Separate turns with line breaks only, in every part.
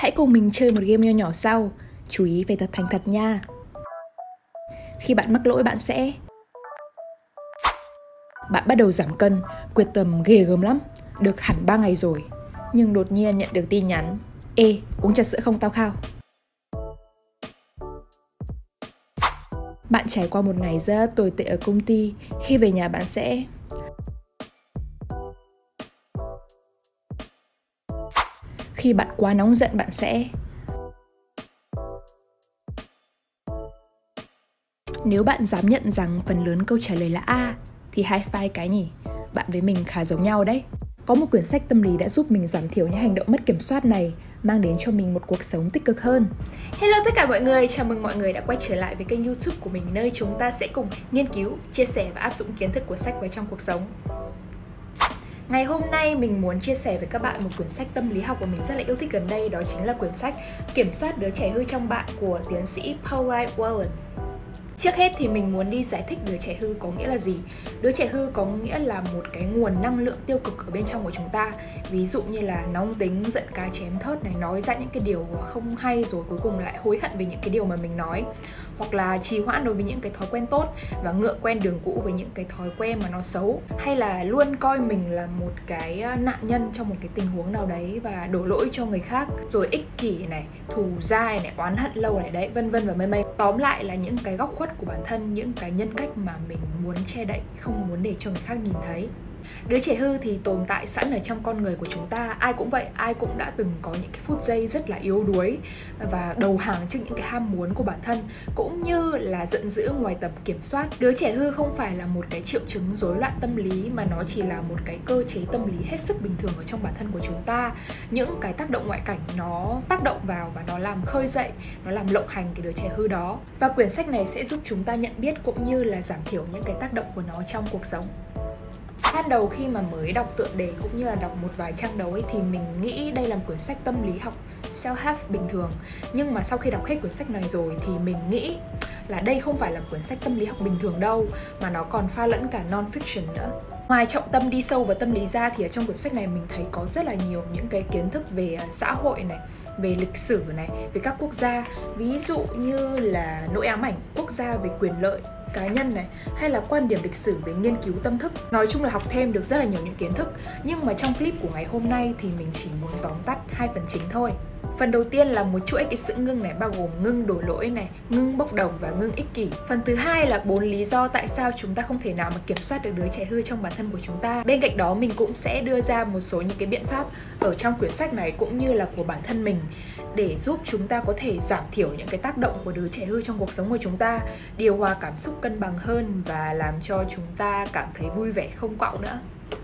Hãy cùng mình chơi một game nho nhỏ sau. Chú ý phải thật thành thật nha. Khi bạn mắc lỗi bạn sẽ... Bạn bắt đầu giảm cân, quyết tâm ghê gớm lắm. Được hẳn 3 ngày rồi. Nhưng đột nhiên nhận được tin nhắn: Ê, uống trà sữa không tao khao. Bạn trải qua một ngày rất tồi tệ ở công ty. Khi về nhà bạn sẽ... Khi bạn quá nóng giận bạn sẽ... Nếu bạn dám nhận rằng phần lớn câu trả lời là A thì high five cái nhỉ. Bạn với mình khá giống nhau đấy. Có một quyển sách tâm lý đã giúp mình giảm thiểu những hành động mất kiểm soát này, mang đến cho mình một cuộc sống tích cực hơn. Hello tất cả mọi người, chào mừng mọi người đã quay trở lại với kênh YouTube của mình, nơi chúng ta sẽ cùng nghiên cứu, chia sẻ và áp dụng kiến thức của sách vào trong cuộc sống. Ngày hôm nay mình muốn chia sẻ với các bạn một quyển sách tâm lý học mà mình rất là yêu thích gần đây. Đó chính là quyển sách Kiểm soát đứa trẻ hư trong bạn của tiến sĩ Pauline Whelan. Trước hết thì mình muốn đi giải thích đứa trẻ hư có nghĩa là gì. Đứa trẻ hư có nghĩa là một cái nguồn năng lượng tiêu cực ở bên trong của chúng ta. Ví dụ như là nóng tính, giận cá chém thớt này, nói ra những cái điều không hay rồi cuối cùng lại hối hận về những cái điều mà mình nói. Hoặc là trì hoãn đối với những cái thói quen tốt và ngựa quen đường cũ với những cái thói quen mà nó xấu. Hay là luôn coi mình là một cái nạn nhân trong một cái tình huống nào đấy và đổ lỗi cho người khác. Rồi ích kỷ này, thù dai này, oán hận lâu này đấy, vân vân và mây mây. Tóm lại là những cái góc khuất của bản thân, những cái nhân cách mà mình muốn che đậy, không muốn để cho người khác nhìn thấy. Đứa trẻ hư thì tồn tại sẵn ở trong con người của chúng ta. Ai cũng vậy, ai cũng đã từng có những cái phút giây rất là yếu đuối và đầu hàng trước những cái ham muốn của bản thân, cũng như là giận dữ ngoài tầm kiểm soát. Đứa trẻ hư không phải là một cái triệu chứng rối loạn tâm lý, mà nó chỉ là một cái cơ chế tâm lý hết sức bình thường ở trong bản thân của chúng ta. Những cái tác động ngoại cảnh nó tác động vào và nó làm khơi dậy, nó làm lộng hành cái đứa trẻ hư đó. Và quyển sách này sẽ giúp chúng ta nhận biết cũng như là giảm thiểu những cái tác động của nó trong cuộc sống. Ban đầu khi mà mới đọc tựa đề cũng như là đọc một vài trang đầu ấy thì mình nghĩ đây là một quyển sách tâm lý học self-help bình thường. Nhưng mà sau khi đọc hết quyển sách này rồi thì mình nghĩ là đây không phải là một quyển sách tâm lý học bình thường đâu, mà nó còn pha lẫn cả non-fiction nữa. Ngoài trọng tâm đi sâu vào tâm lý ra thì ở trong quyển sách này mình thấy có rất là nhiều những cái kiến thức về xã hội này, về lịch sử này, về các quốc gia. Ví dụ như là nỗi ám ảnh quốc gia về quyền lợi cá nhân này, hay là quan điểm lịch sử về nghiên cứu tâm thức. Nói chung là học thêm được rất là nhiều những kiến thức. Nhưng mà trong clip của ngày hôm nay thì mình chỉ muốn tóm tắt 2 phần chính thôi. Phần đầu tiên là một chuỗi cái sự ngưng này, bao gồm ngưng đổ lỗi này, ngưng bốc đồng và ngưng ích kỷ. Phần thứ hai là 4 lý do tại sao chúng ta không thể nào mà kiểm soát được đứa trẻ hư trong bản thân của chúng ta. Bên cạnh đó mình cũng sẽ đưa ra một số những cái biện pháp ở trong quyển sách này cũng như là của bản thân mình để giúp chúng ta có thể giảm thiểu những cái tác động của đứa trẻ hư trong cuộc sống của chúng ta, điều hòa cảm xúc cân bằng hơn và làm cho chúng ta cảm thấy vui vẻ không quạo nữa.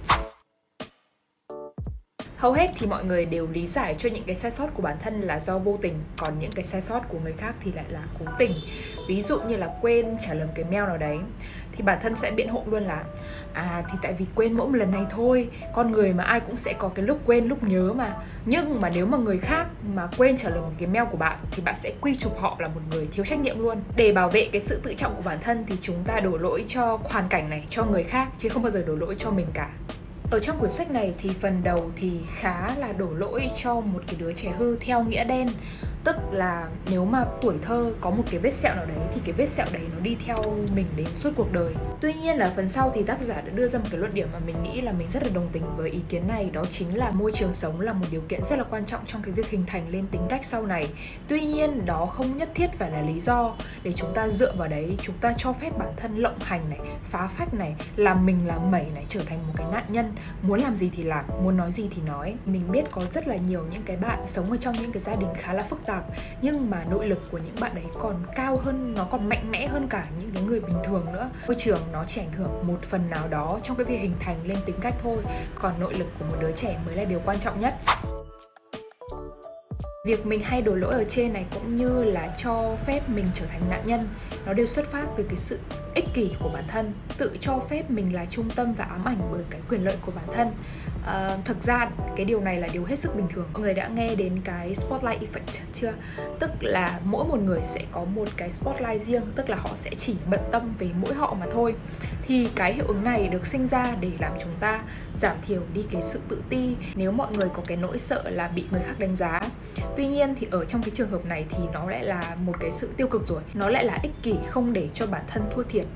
Hầu hết thì mọi người đều lý giải cho những cái sai sót của bản thân là do vô tình, còn những cái sai sót của người khác thì lại là cố tình. Ví dụ như là quên trả lời cái mail nào đấy thì bản thân sẽ biện hộ luôn là thì tại vì quên mỗi một lần này thôi, con người mà ai cũng sẽ có cái lúc quên lúc nhớ mà. Nhưng mà nếu mà người khác mà quên trả lời một cái mail của bạn thì bạn sẽ quy chụp họ là một người thiếu trách nhiệm luôn. Để bảo vệ cái sự tự trọng của bản thân thì chúng ta đổ lỗi cho hoàn cảnh này, cho người khác, chứ không bao giờ đổ lỗi cho mình cả. Ở trong cuốn sách này thì phần đầu thì khá là đổ lỗi cho một cái đứa trẻ hư theo nghĩa đen. Tức là nếu mà tuổi thơ có một cái vết sẹo nào đấy thì cái vết sẹo đấy nó đi theo mình đến suốt cuộc đời. Tuy nhiên là phần sau thì tác giả đã đưa ra một cái luận điểm mà mình nghĩ là mình rất là đồng tình với ý kiến này. Đó chính là môi trường sống là một điều kiện rất là quan trọng trong cái việc hình thành lên tính cách sau này. Tuy nhiên đó không nhất thiết phải là lý do để chúng ta dựa vào đấy, chúng ta cho phép bản thân lộng hành này, phá phách này, làm mình làm mẩy này, trở thành một cái nạn nhân. Muốn làm gì thì làm, muốn nói gì thì nói. Mình biết có rất là nhiều những cái bạn sống ở trong những cái gia đình khá là phức tạp, nhưng mà nội lực của những bạn ấy còn cao hơn, nó còn mạnh mẽ hơn cả những cái người bình thường nữa. Môi trường nó chỉ ảnh hưởng một phần nào đó trong cái việc hình thành lên tính cách thôi, còn nội lực của một đứa trẻ mới là điều quan trọng nhất. Việc mình hay đổ lỗi ở trên này cũng như là cho phép mình trở thành nạn nhân, nó đều xuất phát từ cái sự ích kỷ của bản thân, tự cho phép mình là trung tâm và ám ảnh bởi cái quyền lợi của bản thân. Thực ra cái điều này là điều hết sức bình thường. Mọi người đã nghe đến cái spotlight effect chưa? Tức là mỗi một người sẽ có một cái spotlight riêng, tức là họ sẽ chỉ bận tâm về mỗi họ mà thôi. Thì cái hiệu ứng này được sinh ra để làm chúng ta giảm thiểu đi cái sự tự ti nếu mọi người có cái nỗi sợ là bị người khác đánh giá. Tuy nhiên thì ở trong cái trường hợp này thì nó lại là một cái sự tiêu cực rồi. Nó lại là ích kỷ, không để cho bản thân thua thiệt.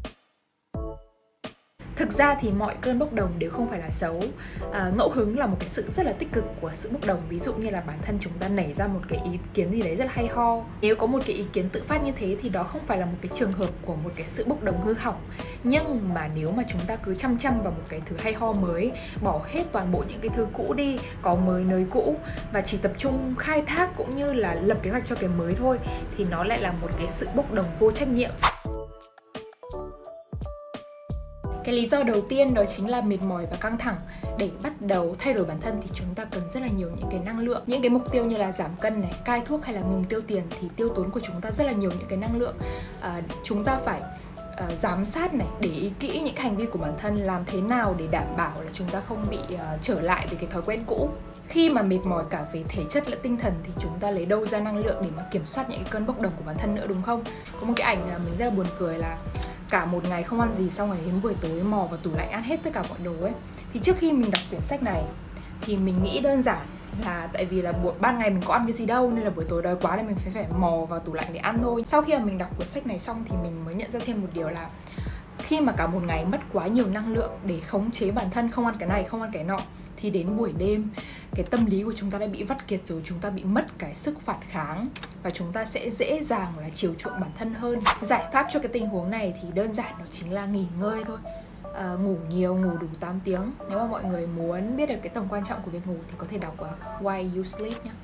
Thực ra thì mọi cơn bốc đồng đều không phải là xấu. Ngẫu hứng là một cái sự rất là tích cực của sự bốc đồng. Ví dụ như là bản thân chúng ta nảy ra một cái ý kiến gì đấy rất là hay ho. Nếu có một cái ý kiến tự phát như thế thì đó không phải là một cái trường hợp của một cái sự bốc đồng hư hỏng. Nhưng mà nếu mà chúng ta cứ chăm vào một cái thứ hay ho mới, bỏ hết toàn bộ những cái thứ cũ đi, có mới nới cũ, và chỉ tập trung khai thác cũng như là lập kế hoạch cho cái mới thôi, thì nó lại là một cái sự bốc đồng vô trách nhiệm. Cái lý do đầu tiên đó chính là mệt mỏi và căng thẳng. Để bắt đầu thay đổi bản thân thì chúng ta cần rất là nhiều những cái năng lượng. Những cái mục tiêu như là giảm cân này, cai thuốc hay là ngừng tiêu tiền thì tiêu tốn của chúng ta rất là nhiều những cái năng lượng. Chúng ta phải giám sát này, để ý kỹ những cái hành vi của bản thân, làm thế nào để đảm bảo là chúng ta không bị trở lại về cái thói quen cũ. Khi mà mệt mỏi cả về thể chất lẫn tinh thần thì chúng ta lấy đâu ra năng lượng để mà kiểm soát những cái cơn bốc đồng của bản thân nữa, đúng không? Có một cái ảnh mình rất là buồn cười là cả một ngày không ăn gì, xong rồi đến buổi tối mò vào tủ lạnh ăn hết tất cả mọi đồ ấy. Thì trước khi mình đọc quyển sách này thì mình nghĩ đơn giản là tại vì là ban ngày mình có ăn cái gì đâu, nên là buổi tối đói quá nên mình phải mò vào tủ lạnh để ăn thôi. Sau khi mà mình đọc quyển sách này xong thì mình mới nhận ra thêm một điều là khi mà cả một ngày mất quá nhiều năng lượng để khống chế bản thân không ăn cái này, không ăn cái nọ, thì đến buổi đêm cái tâm lý của chúng ta đã bị vắt kiệt rồi, chúng ta bị mất cái sức phản kháng và chúng ta sẽ dễ dàng là chiều chuộng bản thân hơn. Giải pháp cho cái tình huống này thì đơn giản, đó chính là nghỉ ngơi thôi. Ngủ nhiều, ngủ đủ 8 tiếng. Nếu mà mọi người muốn biết được cái tầm quan trọng của việc ngủ thì có thể đọc Why You Sleep nhé.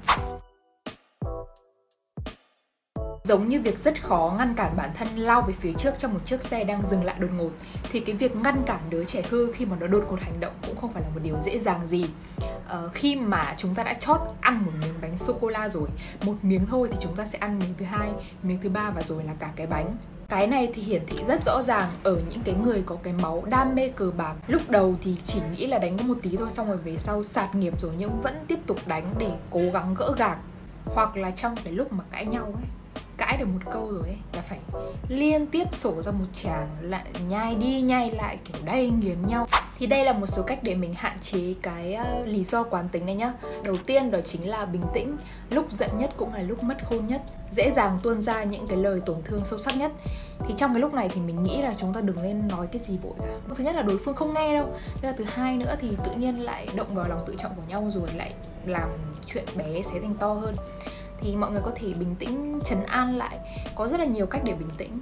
Giống như việc rất khó ngăn cản bản thân lao về phía trước trong một chiếc xe đang dừng lại đột ngột, thì cái việc ngăn cản đứa trẻ hư khi mà nó đột ngột hành động cũng không phải là một điều dễ dàng gì. Khi mà chúng ta đã chót ăn một miếng bánh sô-cô-la rồi, một miếng thôi thì chúng ta sẽ ăn miếng thứ hai, miếng thứ ba và rồi là cả cái bánh. Cái này thì hiển thị rất rõ ràng ở những cái người có cái máu đam mê cờ bạc. Lúc đầu thì chỉ nghĩ là đánh có một tí thôi, xong rồi về sau sạt nghiệp rồi nhưng vẫn tiếp tục đánh để cố gắng gỡ gạc. Hoặc là trong cái lúc mà cãi nhau ấy, cãi được một câu rồi ấy là phải liên tiếp sổ ra một tràng, lại nhai đi nhai lại kiểu đay nghiến nhau. Thì đây là một số cách để mình hạn chế cái lý do quán tính này nhá. Đầu tiên đó chính là bình tĩnh. Lúc giận nhất cũng là lúc mất khôn nhất, dễ dàng tuôn ra những cái lời tổn thương sâu sắc nhất. Thì trong cái lúc này thì mình nghĩ là chúng ta đừng nên nói cái gì vội cả. Thứ nhất là đối phương không nghe đâu. Thế là thứ hai nữa thì tự nhiên lại động vào lòng tự trọng của nhau rồi lại làm chuyện bé xé thành to hơn. Thì mọi người có thể bình tĩnh, trấn an lại. Có rất là nhiều cách để bình tĩnh.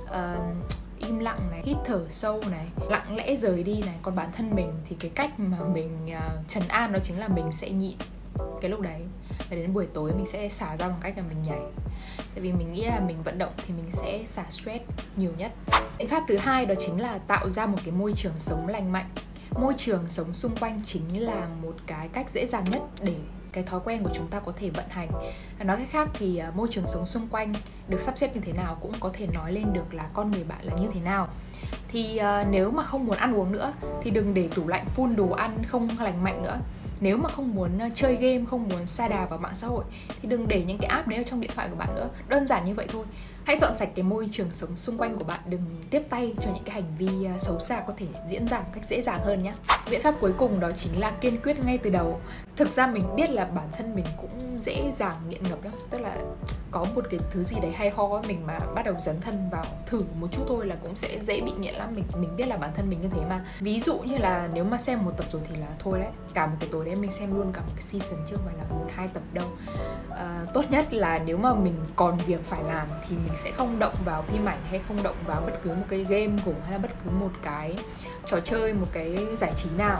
Im lặng này, hít thở sâu này, lặng lẽ rời đi này. Còn bản thân mình thì cái cách mà mình trấn an đó chính là mình sẽ nhịn cái lúc đấy, và đến buổi tối mình sẽ xả ra bằng cách là mình nhảy. Tại vì mình nghĩ là mình vận động thì mình sẽ xả stress nhiều nhất. Biện pháp thứ hai đó chính là tạo ra một cái môi trường sống lành mạnh. Môi trường sống xung quanh chính là một cái cách dễ dàng nhất để cái thói quen của chúng ta có thể vận hành. Nói cách khác thì môi trường sống xung quanh được sắp xếp như thế nào cũng có thể nói lên được là con người bạn là như thế nào. Thì nếu mà không muốn ăn uống nữa thì đừng để tủ lạnh full đồ ăn không lành mạnh nữa. Nếu mà không muốn chơi game, không muốn sa đà vào mạng xã hội thì đừng để những cái app đấy ở trong điện thoại của bạn nữa. Đơn giản như vậy thôi. Hãy dọn sạch cái môi trường sống xung quanh của bạn, đừng tiếp tay cho những cái hành vi xấu xa có thể diễn ra một cách dễ dàng hơn nhé. Biện pháp cuối cùng đó chính là kiên quyết ngay từ đầu. Thực ra mình biết là bản thân mình cũng dễ dàng nghiện ngập đó. Tức là có một cái thứ gì đấy hay ho mình mà bắt đầu dấn thân vào thử một chút thôi là cũng sẽ dễ bị nghiện lắm. Mình biết là bản thân mình như thế mà. Ví dụ như là nếu mà xem một tập rồi thì là thôi đấy, cả một cái tối đấy mình xem luôn cả một cái season chứ không phải là 1-2 tập đâu. Tốt nhất là nếu mà mình còn việc phải làm thì mình sẽ không động vào phim ảnh hay không động vào bất cứ một cái game cùng hay là bất cứ một cái trò chơi, một cái giải trí nào.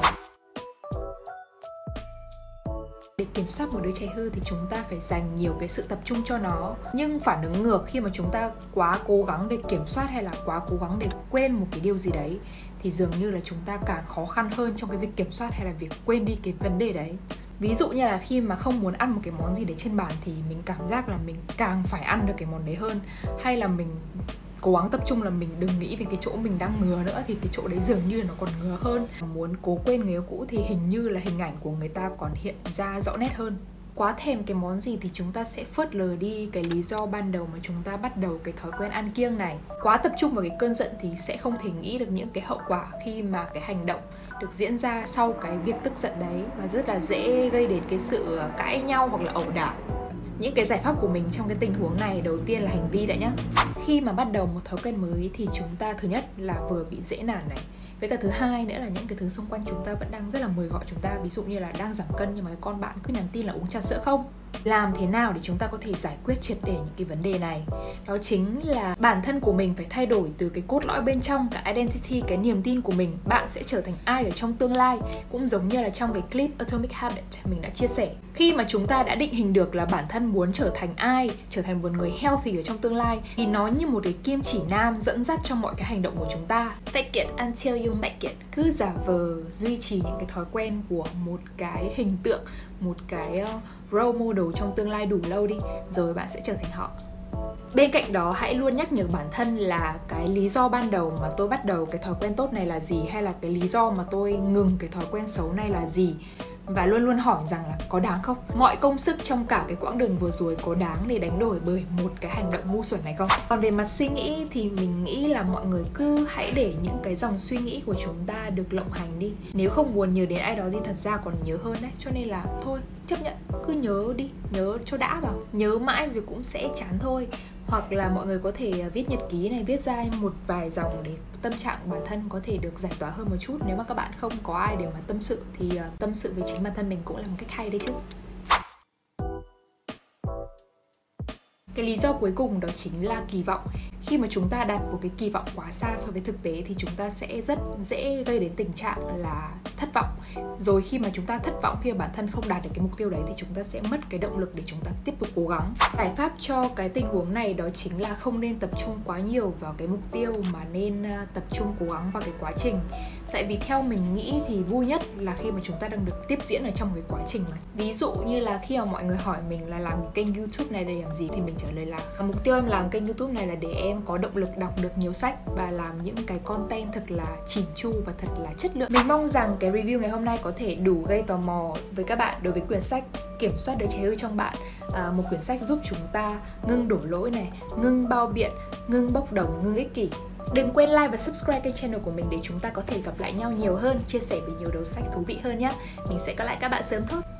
Để kiểm soát một đứa trẻ hư thì chúng ta phải dành nhiều cái sự tập trung cho nó. Nhưng phản ứng ngược, khi mà chúng ta quá cố gắng để kiểm soát hay là quá cố gắng để quên một cái điều gì đấy thì dường như là chúng ta càng khó khăn hơn trong cái việc kiểm soát hay là việc quên đi cái vấn đề đấy. Ví dụ như là khi mà không muốn ăn một cái món gì đấy trên bàn thì mình cảm giác là mình càng phải ăn được cái món đấy hơn. Hay là mình cố gắng tập trung là mình đừng nghĩ về cái chỗ mình đang ngứa nữa, thì cái chỗ đấy dường như nó còn ngứa hơn. Muốn cố quên người yêu cũ thì hình như là hình ảnh của người ta còn hiện ra rõ nét hơn. Quá thèm cái món gì thì chúng ta sẽ phớt lờ đi cái lý do ban đầu mà chúng ta bắt đầu cái thói quen ăn kiêng này. Quá tập trung vào cái cơn giận thì sẽ không thể nghĩ được những cái hậu quả khi mà cái hành động được diễn ra sau cái việc tức giận đấy, và rất là dễ gây đến cái sự cãi nhau hoặc là ẩu đả. Những cái giải pháp của mình trong cái tình huống này, đầu tiên là hành vi đã nhá. Khi mà bắt đầu một thói quen mới thì chúng ta thứ nhất là vừa bị dễ nản này, với cả thứ hai nữa là những cái thứ xung quanh chúng ta vẫn đang rất là mời gọi chúng ta. Ví dụ như là đang giảm cân nhưng mà con bạn cứ nhắn tin là uống trà sữa không. Làm thế nào để chúng ta có thể giải quyết triệt để những cái vấn đề này? Đó chính là bản thân của mình phải thay đổi từ cái cốt lõi bên trong, cái identity, cái niềm tin của mình. Bạn sẽ trở thành ai ở trong tương lai, cũng giống như là trong cái clip Atomic Habit mình đã chia sẻ. Khi mà chúng ta đã định hình được là bản thân muốn trở thành ai, trở thành một người healthy ở trong tương lai, thì nó như một cái kim chỉ nam dẫn dắt trong mọi cái hành động của chúng ta. Fake it until you make it. Cứ giả vờ duy trì những cái thói quen của một cái hình tượng, một cái role model trong tương lai đủ lâu đi, rồi bạn sẽ trở thành họ. Bên cạnh đó, hãy luôn nhắc nhở bản thân là cái lý do ban đầu mà tôi bắt đầu cái thói quen tốt này là gì, hay là cái lý do mà tôi ngừng cái thói quen xấu này là gì. Và luôn luôn hỏi rằng là có đáng không? Mọi công sức trong cả cái quãng đường vừa rồi có đáng để đánh đổi bởi một cái hành động ngu xuẩn này không? Còn về mặt suy nghĩ thì mình nghĩ là mọi người cứ hãy để những cái dòng suy nghĩ của chúng ta được lộng hành đi. Nếu không buồn nhớ đến ai đó thì thật ra còn nhớ hơn đấy. Cho nên là thôi, chấp nhận, cứ nhớ đi, nhớ cho đã vào. Nhớ mãi rồi cũng sẽ chán thôi. Hoặc là mọi người có thể viết nhật ký này, viết ra một vài dòng để tâm trạng bản thân có thể được giải tỏa hơn một chút. Nếu mà các bạn không có ai để mà tâm sự thì tâm sự với chính bản thân mình cũng là một cách hay đấy chứ. Cái lý do cuối cùng đó chính là kỳ vọng. Khi mà chúng ta đặt một cái kỳ vọng quá xa so với thực tế thì chúng ta sẽ rất dễ gây đến tình trạng là thất vọng. Rồi khi mà chúng ta thất vọng, khi mà bản thân không đạt được cái mục tiêu đấy thì chúng ta sẽ mất cái động lực để chúng ta tiếp tục cố gắng. Giải pháp cho cái tình huống này đó chính là không nên tập trung quá nhiều vào cái mục tiêu mà nên tập trung cố gắng vào cái quá trình. Tại vì theo mình nghĩ thì vui nhất là khi mà chúng ta đang được tiếp diễn ở trong cái quá trình này. Ví dụ như là khi mà mọi người hỏi mình là làm kênh YouTube này để làm gì thì mình trả lời là mục tiêu em làm kênh YouTube này là để em có động lực đọc được nhiều sách và làm những cái content thật là chỉn chu và thật là chất lượng. Mình mong rằng cái review ngày hôm nay có thể đủ gây tò mò với các bạn đối với quyển sách Kiểm soát đứa trẻ hư trong bạn. Một quyển sách giúp chúng ta ngưng đổ lỗi này, ngưng bao biện, ngưng bốc đồng, ngưng ích kỷ. Đừng quên like và subscribe kênh channel của mình để chúng ta có thể gặp lại nhau nhiều hơn, chia sẻ về nhiều đầu sách thú vị hơn nhé. Mình sẽ gặp lại các bạn sớm thôi.